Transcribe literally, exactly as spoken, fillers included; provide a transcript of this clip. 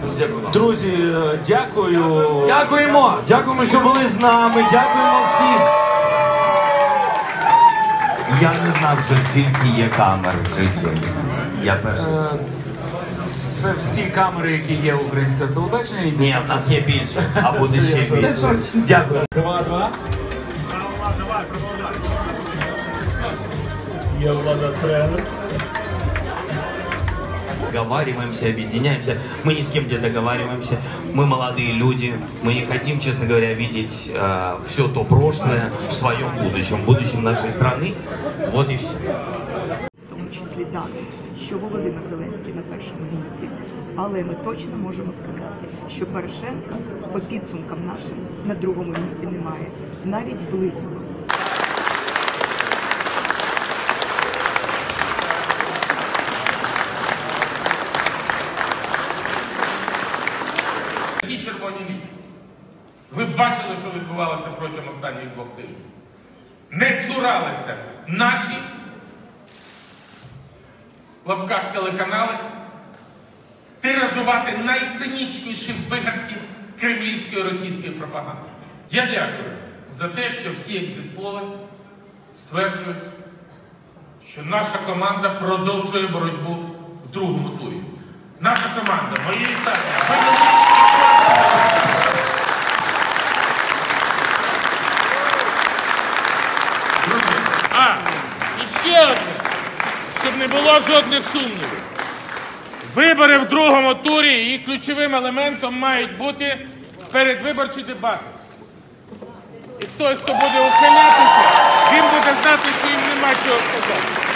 Друзі, дякую. Дякуємо. Дякуємо, що були з нами. Дякуємо всім. Я не знав, що стільки є камер в житті. Я перший. Це всі камери, які є в українському телебаченні. Ні, в нас є більше, а буде ще більше. Дякую. Два-два. Я Влада тренер. Договариваемся, объединяемся. Мы ни с кем не договариваемся. Мы молодые люди. Мы не хотим, честно говоря, видеть э, все то прошлое в своем будущем, в будущем нашей страны. Вот и все. В тому числі дати, що Володимир Зеленський на першому місці. Але ми точно можемо сказати, що Порошенка по підсумкам нашим на другому місці немає. Навіть близько. Ці червоні лінії. Ви бачили, що відбувалося протягом останніх двох тижнів. Не цуралися наші в лапках телеканали тиражувати найцинічніші вигадки кремлівської російської пропаганди. Я дякую за те, що всі екзитполи стверджують, що наша команда продовжує боротьбу в другому турі. Наша команда, мої вітання. А, і ще одне, щоб не було жодних сумнівів. Вибори в другому турі і ключовим елементом мають бути передвиборчі дебати. І той, хто буде ухилятися, він буде знати, що їм нема чого сказати.